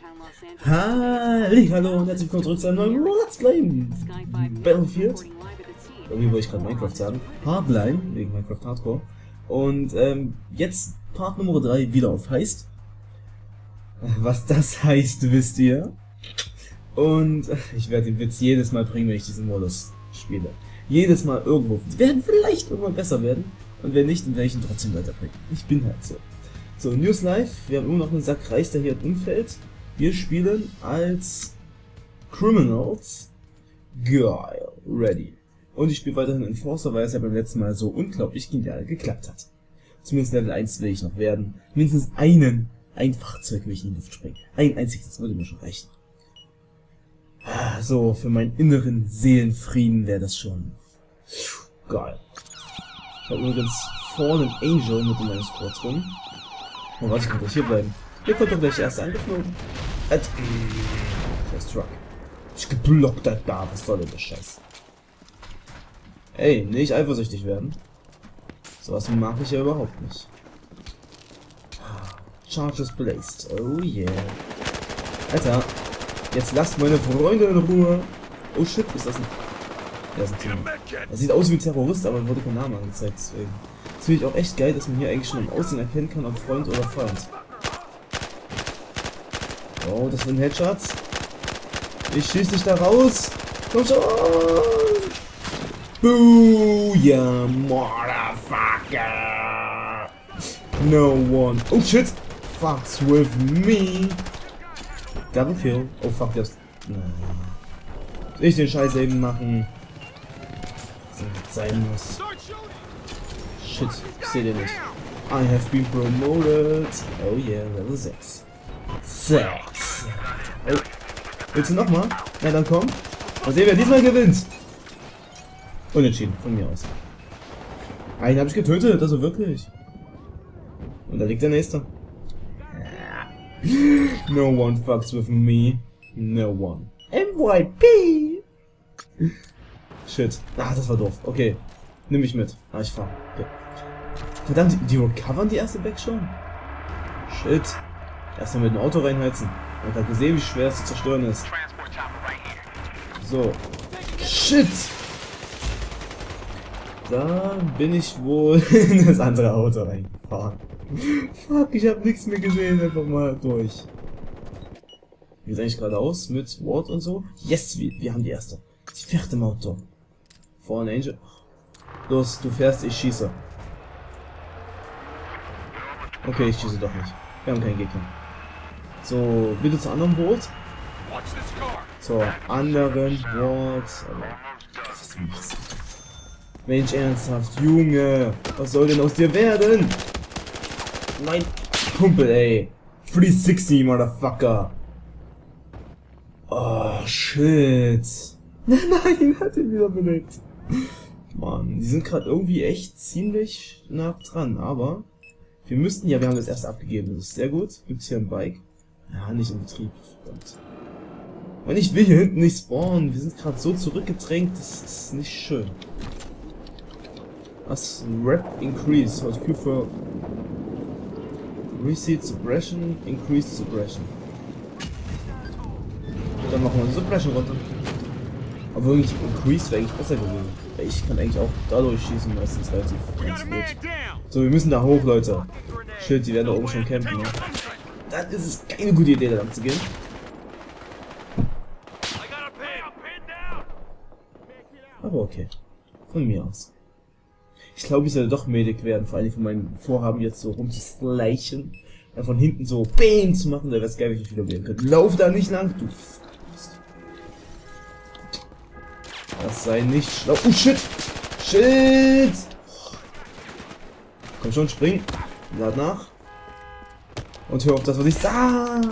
Hallo und herzlich willkommen zurück zu einem neuen Let's Play Battlefield. Irgendwie wollte ich gerade Minecraft sagen. Hardline, wegen Minecraft Hardcore. Und jetzt Part Nummer 3 wieder auf Heist. Was das heißt, wisst ihr. Und ich werde den Witz jedes Mal bringen, wenn ich diesen Modus spiele. Jedes Mal irgendwo. Die werden vielleicht irgendwann besser werden. Und wenn nicht, dann werde ich ihn trotzdem weiterbringen. Ich bin halt so. So, News Live. Wir haben immer noch einen Sack Reis, der hier umfällt. Wir spielen als Criminals. Geil. Ready. Und ich spiele weiterhin Enforcer, weil es ja beim letzten Mal so unglaublich genial geklappt hat. Zumindest Level 1 will ich noch werden. Mindestens ein Fahrzeug will ich in die Luft springen. Ein einziges, das würde mir schon reichen. So, für meinen inneren Seelenfrieden wäre das schon geil. Ich habe übrigens vorne einen Angel mit in meinem Squad drin. Oh, warte, ich kann gleich hier bleiben. Hier kommt doch gleich der erste angeflogen. Scheiß Truck. Ich geblockt da, was soll denn der Scheiß? Ey, nicht eifersüchtig werden. Sowas mag ich ja überhaupt nicht. Charges placed. Oh yeah. Alter, jetzt lasst meine Freunde in Ruhe. Oh shit, ist das ein... Ja, ist ein Team. Er sieht aus wie ein Terrorist, aber wurde kein Name angezeigt, deswegen. Das finde ich auch echt geil, dass man hier eigentlich schon im Aussehen erkennen kann, ob Freund oder Feind. Oh, das sind Headshots. Ich schieß dich da raus. Komm schon. Booyah, motherfucker. No one. Oh shit. Fucks with me. Double kill. Oh fuck, der ist... Ich den Scheiß eben machen. Sein muss. Shit, ich seh den nicht. I have been promoted. Oh yeah, Level 6. 6. Oh. Willst du nochmal? Na dann komm. Mal sehen, wer diesmal gewinnt. Unentschieden, von mir aus. Einen habe ich getötet, also wirklich. Und da liegt der nächste. No one fucks with me. No one. MYP! Shit. Ah, das war doof. Okay. Nimm mich mit. Ah, ich fahr. Okay. Verdammt, die recovern die erste Back schon? Shit. Erstmal mit dem Auto reinheizen. Ich hab gesehen, wie schwer es zu zerstören ist. So. Shit! Da bin ich wohl in das andere Auto reingefahren. Fuck, ich hab nichts mehr gesehen. Einfach mal durch. Wie sieht eigentlich geradeaus mit Ward und so? Yes, wir haben die erste. Die fährt im Auto. Vorne Angel. Los, du fährst, ich schieße. Okay, ich schieße doch nicht. Wir haben keinen Gegner. So, bitte zur anderen Boot. Zur anderen Boot. Was machst du? Mensch, ernsthaft, Junge. Was soll denn aus dir werden? Mein Kumpel, ey. 360, Motherfucker. Oh, shit. Nein, hat ihn wieder belebt. Mann, die sind gerade irgendwie echt ziemlich nah dran, aber wir müssten, ja, wir haben das erste abgegeben, das ist sehr gut. Gibt's hier ein Bike? Ja, nicht in Betrieb, verdammt. Und ich will hier hinten nicht spawnen, wir sind gerade so zurückgedrängt, das ist nicht schön. Was? Rep Increase, was Q für Reseed Suppression, Increased Suppression. Dann machen wir die Suppression runter. Aber wirklich Increase wäre eigentlich besser gewesen. Ich kann eigentlich auch dadurch schießen, meistens relativ ganz gut. So, wir müssen da hoch, Leute. Shit, die werden da oben schon campen, ne? Dann ist es keine gute Idee, da lang zu gehen. Aber okay. Von mir aus. Ich glaube, ich sollte doch Medic werden, vor allem von meinem Vorhaben jetzt so rumzuschleichen. Von hinten so BAM zu machen, da wäre es geil, wenn ich wieder wählen könnte. Lauf da nicht lang, du. Das sei nicht schlau. Oh shit! Shit! Komm schon, spring. Lad nach. Und hör auf das, was ich sage.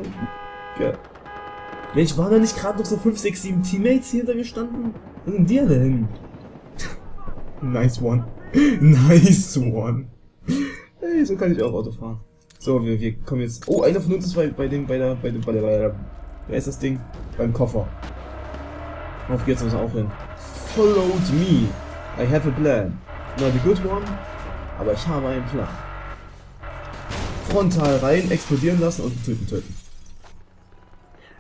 Mensch, waren da nicht gerade noch so 5, 6, 7 Teammates hier hinter mir standen? Was sind die denn? Nice one. Nice one. Hey, so kann ich auch Auto fahren. So, wir kommen jetzt. Oh, einer von uns ist bei der. Wer ist das Ding? Beim Koffer. Auf geht's uns auch hin. Followed me. I have a plan. Not a good one, aber ich habe einen Plan. Frontal rein, explodieren lassen und töten.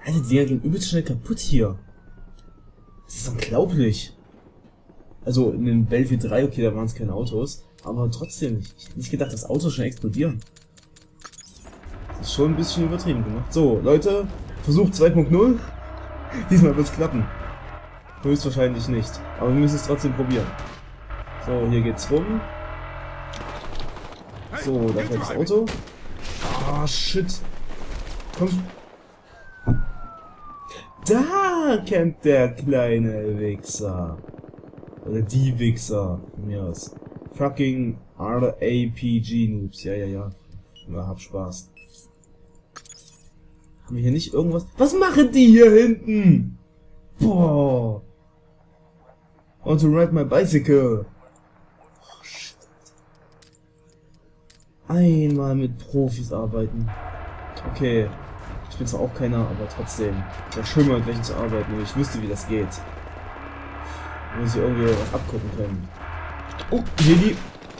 Alter, die gehen übelst schnell kaputt hier. Das ist unglaublich. Also in den Battlefield 3, okay, da waren es keine Autos. Aber trotzdem, ich hätte nicht gedacht, dass Autos schon explodieren. Das ist schon ein bisschen übertrieben gemacht. So, Leute, Versuch 2.0. Diesmal wird es klappen. Höchstwahrscheinlich nicht. Aber wir müssen es trotzdem probieren. So, hier geht's rum. So, da fährt das Auto. Ah, shit. Komm. Da campt der kleine Wichser. Oder die Wichser. Von mir aus. Fucking RPG-Noobs. Ja, ja, ja. Ja, hab Spaß. Haben wir hier nicht irgendwas? Was machen die hier hinten? Boah. Want to ride my bicycle. Oh, shit. Einmal mit Profis arbeiten. Okay. Ich bin zwar auch keiner, aber trotzdem. Wäre schön mal mit welchen zu arbeiten, wenn ich wüsste, wie das geht. Muss ich irgendwie was abgucken können. Oh, Heli.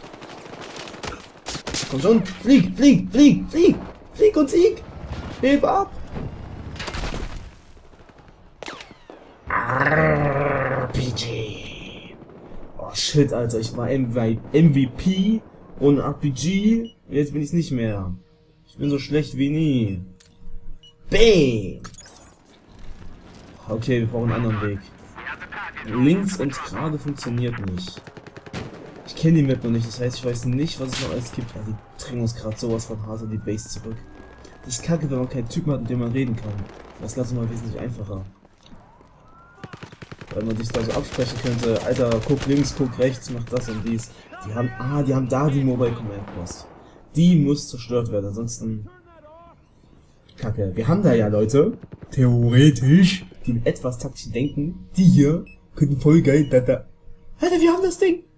Komm schon. Flieg, flieg, flieg, flieg. Flieg und sieg. Heb ab. RPG. Oh shit, Alter. Ich war MVP und RPG. Jetzt bin ich nicht mehr. Ich bin so schlecht wie nie. Bang! Okay, wir brauchen einen anderen Weg. Links und gerade funktioniert nicht. Ich kenne die Map noch nicht, das heißt, ich weiß nicht, was es noch alles gibt. Also, die drängen uns gerade sowas von hart in die Base zurück. Das ist kacke, wenn man keinen Typen hat, mit dem man reden kann. Das Ganze mal wesentlich einfacher. Weil man sich da so absprechen könnte, Alter, guck links, guck rechts, mach das und dies. Die haben da die Mobile Command Post. Die muss zerstört werden, ansonsten... Kacke. Wir haben da ja Leute, theoretisch, die mit etwas taktisch denken, die hier könnten voll geil, Alter, wir haben das Ding!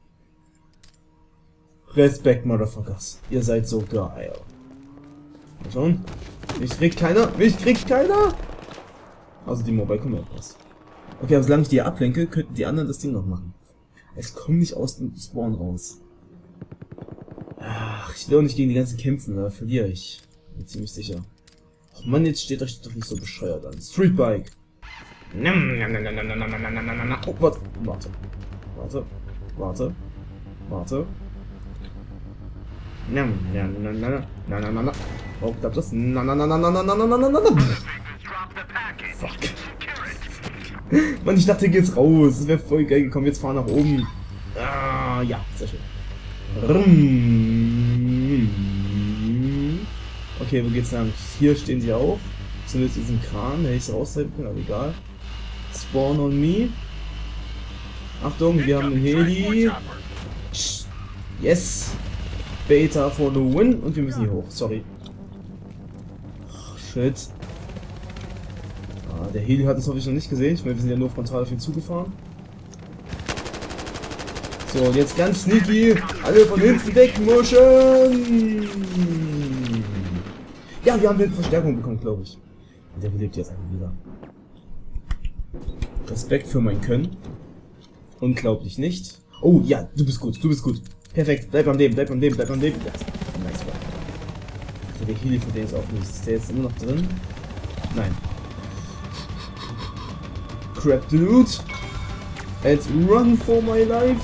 Respekt, Motherfuckers. Ihr seid so geil. Mal schauen. Mich kriegt keiner, mich kriegt keiner! Also die Mobile Command Post. Okay, aber solange ich die ablenke, könnten die anderen das Ding noch machen. Es kommt nicht aus dem Spawn raus. Ach, ich will auch nicht gegen die ganzen kämpfen, da verliere ich. Bin ziemlich sicher. Oh Mann, jetzt steht euch doch nicht so bescheuert an. Streetbike. Oh, warte. Warte. Warte. Warte. Oh, klappt das? Fuck. Mann, ich dachte, hier geht's raus. Das wäre voll geil gekommen. Jetzt fahren nach oben. Ah, ja, sehr schön. Okay, wo geht's lang? Hier stehen sie auch. Sind jetzt diesen Kran, der ich so aushalten kann, aber egal. Spawn on me. Achtung, wir haben den Heli. Yes! Beta for the win. Und wir müssen hier hoch, sorry. Oh, shit. Ah, der Heli hat uns hoffentlich noch nicht gesehen. Ich meine, wir sind ja nur frontal auf ihn zugefahren. So, und jetzt ganz sneaky. Alle von hinten wegmuschen. Ja, wir haben eine Verstärkung bekommen, glaube ich. Und der belebt jetzt einfach wieder. Respekt für mein Können. Unglaublich nicht. Oh ja, du bist gut, du bist gut. Perfekt, bleib am Leben, bleib am Leben, bleib am Leben. Ja, nice one. Also der Healy für den ist auch nichts. Ist der jetzt immer noch drin? Nein. Grab the loot. And run for my life.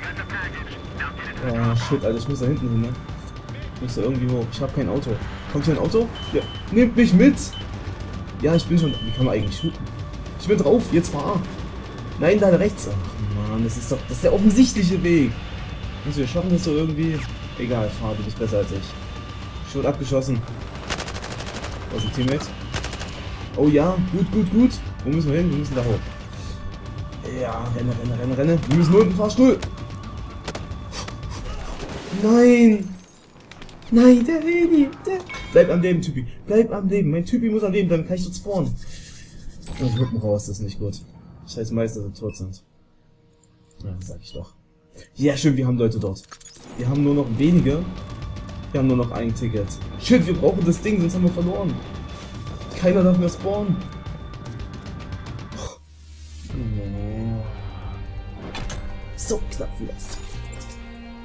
Oh shit, Alter, ich muss da hinten hin, ne? Ich muss da irgendwie hoch. Ich habe kein Auto. Kommt hier ein Auto? Ja. Nehmt mich mit! Ja, ich bin schon... Wie kann man eigentlich shooten? Ich bin drauf, jetzt fahr! Nein, da rechts! Ach man, das ist doch... Das ist der offensichtliche Weg! Also wir schaffen das so irgendwie... Egal, fahr, du bist besser als ich. Ich wurde abgeschossen. Wo ist ein Teammate? Oh ja, gut, gut, gut! Wo müssen wir hin? Wir müssen da hoch. Ja, renne, renne, renne, renne! Wir müssen unten, Fahrstuhl! Nein! Nein, der Heli! Bleib am Leben, Typi! Bleib am Leben! Mein Typi muss am Leben bleiben, kann ich dort spawnen! Ich rücken raus, das ist nicht gut. Das heißt meistens, dass sie tot sind. Ja, das sag ich doch. Ja, schön, wir haben Leute dort. Wir haben nur noch wenige. Wir haben nur noch ein Ticket. Shit, wir brauchen das Ding, sonst haben wir verloren. Keiner darf mehr spawnen. Oh. So knapp wie das.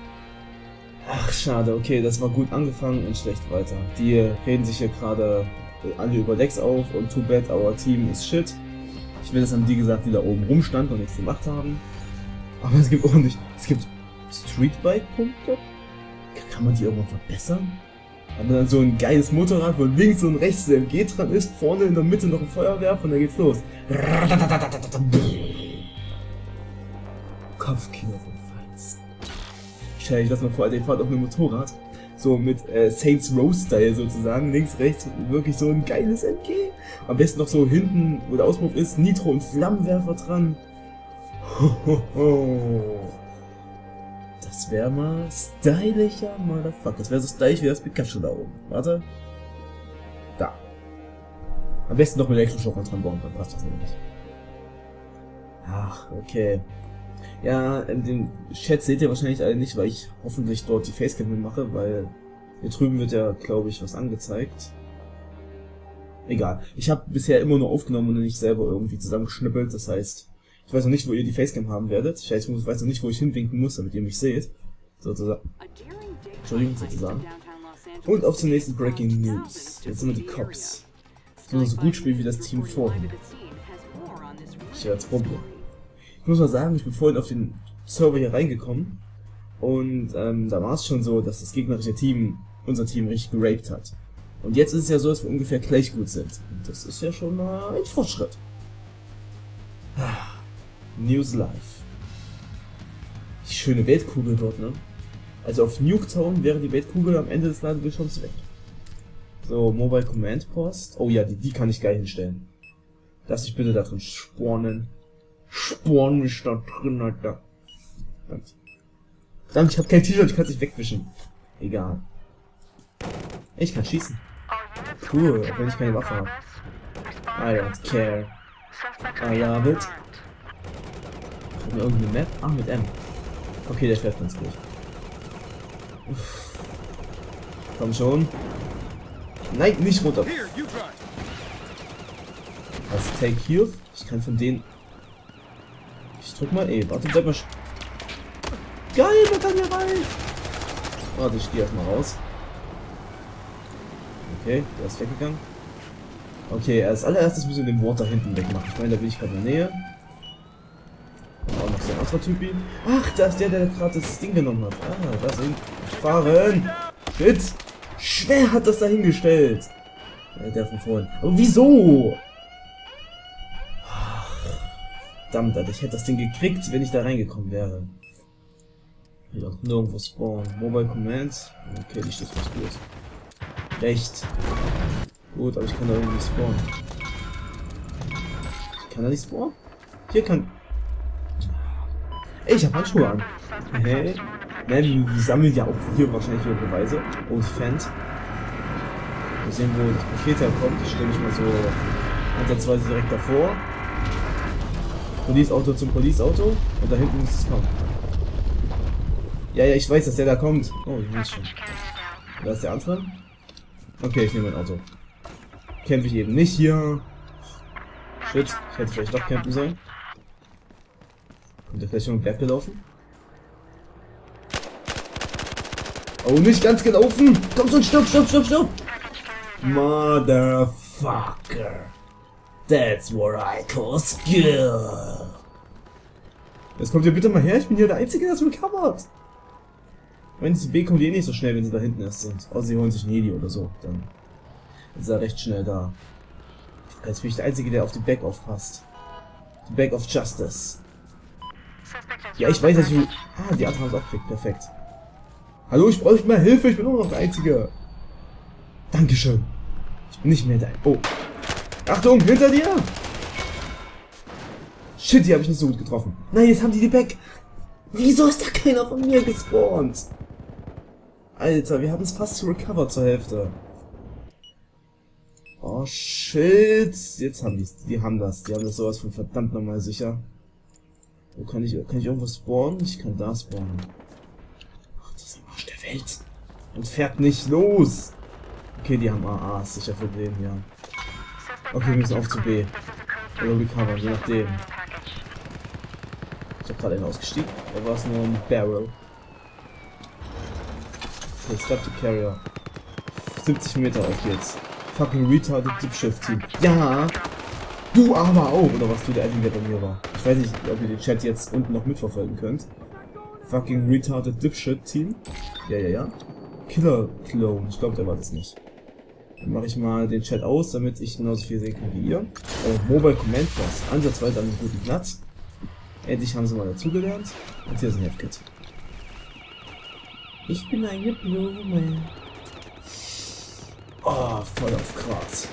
Ach, schade, okay, das war gut angefangen und schlecht weiter. Die reden sich hier gerade alle über Decks auf und too bad our team is shit. Ich will, das haben die gesagt, die da oben rumstanden und nichts gemacht haben. Aber es gibt auch nicht, es gibt Streetbike-Punkte. Kann man die irgendwann verbessern? Hat man dann so ein geiles Motorrad, wo links und rechts der MG dran ist, vorne in der Mitte noch ein Feuerwerfer und dann geht's los. Kopfkino vom Feinsten. Stell dich das mal vor, der fährt auf einem Motorrad. So mit Saints Row-Style sozusagen, links, rechts, wirklich so ein geiles MG. Am besten noch so hinten, wo der Auspuff ist, Nitro und Flammenwerfer dran. Hohoho. Das wäre mal stylischer Motherfucker. Das wäre so stylisch wie das Pikachu da oben. Warte. Da. Am besten noch mit Elektroschocker dran bauen, dann passt das nämlich. Ach, okay. Ja, in dem Chat seht ihr wahrscheinlich alle nicht, weil ich hoffentlich dort die Facecam mitmache, weil hier drüben wird ja, glaube ich, was angezeigt. Egal. Ich habe bisher immer nur aufgenommen und nicht selber irgendwie zusammengeschnippelt, das heißt, ich weiß noch nicht, wo ihr die Facecam haben werdet. Ich weiß noch nicht, wo ich hinwinken muss, damit ihr mich seht. Sozusagen. Entschuldigung, sozusagen. Und auf zur nächsten Breaking News. Jetzt sind wir die Cops. Die nur so gut spielen wie das Team vorhin. Ich habe das Problem. Ich muss mal sagen, ich bin vorhin auf den Server hier reingekommen. Und da war es schon so, dass das gegnerische Team unser Team richtig geraped hat. Und jetzt ist es ja so, dass wir ungefähr gleich gut sind. Und das ist ja schon mal ein Fortschritt. News Live. Die schöne Weltkugel dort, ne? Also auf Nuketown wäre die Weltkugel am Ende des Ladebildschirms weg. So, Mobile Command Post. Oh ja, die kann ich geil hinstellen. Lass dich bitte da drin spawnen. Spawn mich da drin, Alter. Danke. Danke, ich hab kein T-Shirt, ich kann es nicht wegwischen. Egal. Ich kann schießen. Cool, auch wenn ich keine Waffe habe. I don't care. I love it. Haben wir irgendeine Map? Ah, mit M. Okay, der fährt ganz gut. Uff. Komm schon. Nein, nicht runter. Was? Take Heal? Ich kann von denen... Ich drück mal E. Warte, bleib mal... Geil, man kann hier rein! Warte, ich gehe erstmal raus. Okay, der ist weggegangen. Okay, als allererstes müssen wir den Water hinten wegmachen. Ich meine, da bin ich gerade in der Nähe. Auch noch so ein anderer Typi. Ach, da ist der gerade das Ding genommen hat. Ah, da sind fahren. Shit. Schwer hat das da hingestellt. Der von vorhin. Aber wieso? Ach, verdammt, Alter. Ich hätte das Ding gekriegt, wenn ich da reingekommen wäre. Hier auch nirgendwo spawnen. Mobile Commands. Okay, die steht ganz gut. Recht. Gut, aber ich kann da irgendwie nicht spawnen. Ich kann da nicht spawnen? Hier kann... Ey, ich hab Handschuhe an. Hey. Ne, wir sammeln ja auch hier wahrscheinlich wieder Beweise. Und Fans. Wir sehen, wo das Paket herkommt. Ich stelle mich mal so ansatzweise direkt davor. Police-Auto zum Police-Auto. Und da hinten muss es kommen. Ja, ich weiß, dass der da kommt. Oh, ich weiß schon. Da ist der andere. Okay, ich nehme mein Auto. Kämpfe ich eben nicht hier. Shit, ich hätte vielleicht doch campen sollen. Kommt der vielleicht schon im Berg gelaufen? Oh, nicht ganz gelaufen! Komm schon, stopp! Motherfucker! That's what I call skill! Jetzt kommt ihr bitte mal her, ich bin hier der Einzige, der das recovert! Wenn sie zu B kommt, die eh nicht so schnell, wenn sie da hinten erst sind. Außer sie holen sich einen Heli oder so, dann ist er recht schnell da. Jetzt bin ich der Einzige, der auf die Back aufpasst. Die Back of Justice. Ja, ich weiß, dass ich... Ah, die anderen haben es auch gekriegt. Perfekt. Hallo, ich brauche mehr Hilfe. Ich bin immer noch der Einzige. Dankeschön. Ich bin nicht mehr der... Oh. Achtung, hinter dir! Shit, die habe ich nicht so gut getroffen. Nein, jetzt haben die Back. Wieso ist da keiner von mir gespawnt? Alter, wir haben es fast recovered zur Hälfte. Oh shit. Jetzt haben die haben das sowas von verdammt nochmal sicher. Wo kann ich irgendwo spawnen? Ich kann da spawnen. Ach, das ist am Arsch der Welt. Und fährt nicht los. Okay, die haben AA, ist sicher für den, ja. Okay, wir müssen auf zu B. Oder recover, je nachdem. Ich hab gerade einen ausgestiegen. Da war es nur ein Barrel. Okay, stop the carrier. 70 Meter auf geht's. Fucking retarded Dipshit-Team. Ja! Du aber auch! Oder was du der Admin, der bei mir war. Ich weiß nicht, ob ihr den Chat jetzt unten noch mitverfolgen könnt. Fucking retarded Dipshit-Team. Ja. Killer Clone. Ich glaube, der war das nicht. Dann mache ich mal den Chat aus, damit ich genauso viel sehen kann wie ihr. Mobile Command Pass. Ansatzweise an einem guten Platz. Endlich haben sie mal dazugelernt. Und hier ist ein Heftkit. Ich bin eine Blume. Oh, voll auf Gras.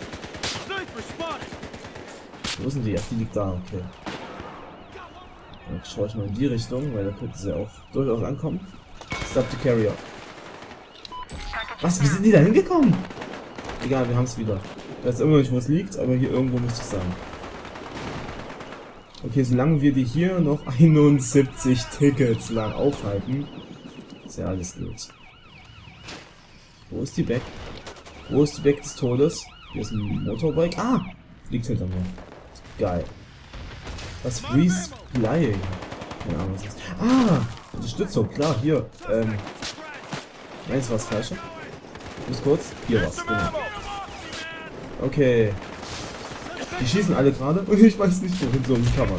Wo sind die? Ach, die liegt da, okay. Dann schaue ich mal in die Richtung, weil da könnte sie auch durchaus ankommen. Stop the Carrier. Was? Wie sind die da hingekommen? Egal, wir haben es wieder. Ich weiß immer noch nicht, wo es liegt, aber hier irgendwo müsste es sein. Okay, solange wir die hier noch 71 Tickets lang aufhalten, ist ja alles gut. Wo ist die Back? Wo ist die Back des Todes? Hier ist ein Motorbike. Ah! Liegt hinter mir. Geil. Was? Resplaying. Keine Ahnung, was ist. Ah! Unterstützung, klar, hier. Meins war es falsch. Muss kurz. Hier was, genau. Okay. Die schießen alle gerade und ich weiß nicht, wohin so recovered.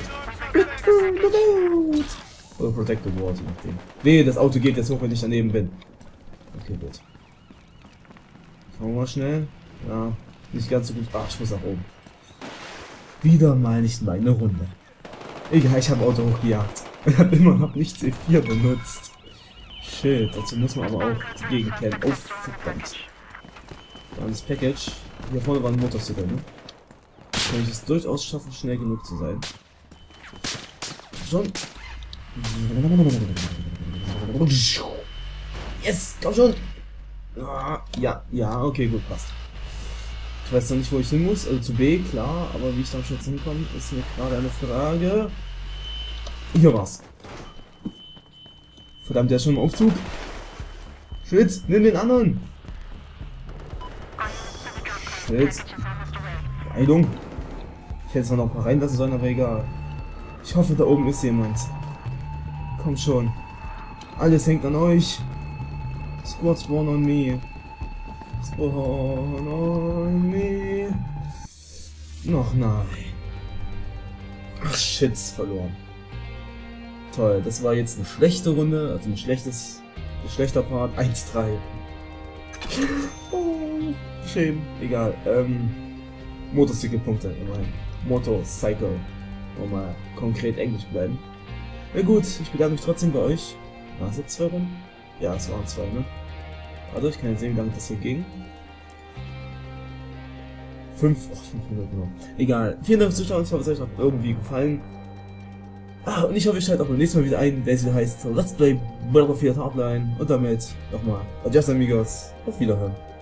Oder Protect the Wall, je nachdem. Nee, das Auto geht jetzt hoch, wenn ich daneben bin. Okay, gut. Schauen wir mal schnell. Ja, nicht ganz so gut. Ah, ich muss nach oben. Wieder mal nicht meine Runde. Egal, ich habe Auto hochgejagt. Ich habe immer noch nicht C4 benutzt. Shit, dazu muss man aber auch die Gegend kennen. Oh, verdammt. Dann das Package. Hier vorne war ein Motorcycle, ne? Kann ich es durchaus schaffen, schnell genug zu sein. Schon. Yes, komm schon. Ja, okay, gut, passt. Ich weiß noch nicht, wo ich hin muss. Also zu B, klar, aber wie ich da schon jetzt hinkomme, ist mir gerade eine Frage. Hier war's. Verdammt, der ist schon im Aufzug. Shit, nimm den anderen. Shit. Beeilung. Ich hätte es noch ein paar reinlassen sollen, aber egal. Ich hoffe, da oben ist jemand. Komm schon. Alles hängt an euch. Squad spawn on me. Spawn on me. Noch nein. Ach shit, verloren. Toll, das war jetzt eine schlechte Runde, also ein schlechter Part. 1-3. Oh, Shame. Egal. Motorcycle-Punkte immerhin. Motorcycle. Wollen wir mal konkret Englisch bleiben. Na gut, ich bedanke mich trotzdem bei euch. War es jetzt 2 Runden? Ja, es waren 2, ne? Also ich kann jetzt sehen, wie lange das hier ging. 5 Minuten noch. Egal. Vielen Dank fürs Zuschauen, ich hoffe, es hat euch noch irgendwie gefallen. Und ich hoffe, ihr schaltet auch beim nächsten Mal wieder ein, der wieder heißt Let's Play Battlefield Hardline. Und damit nochmal Adios amigos, auf Wiederhören.